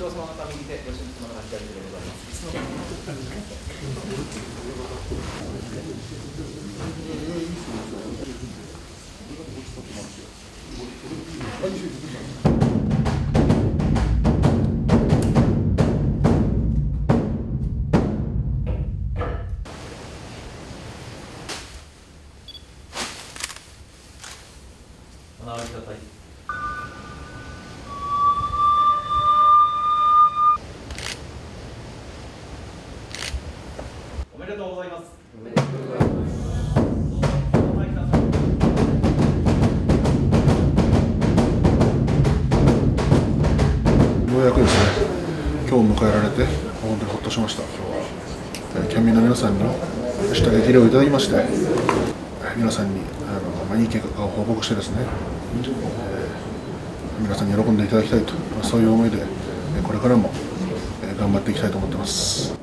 長様方右手、ご神父様方左手でございます。お直りください。おめでとうございます。おめでとうございます。 ようやくですね、今日迎えられて本当にほっとしました。今日は県民の皆さんに下激励をいただきまして、皆さんにいい結果を報告してですね、皆さんに喜んでいただきたいと、そういう思いでこれからも頑張っていきたいと思っています。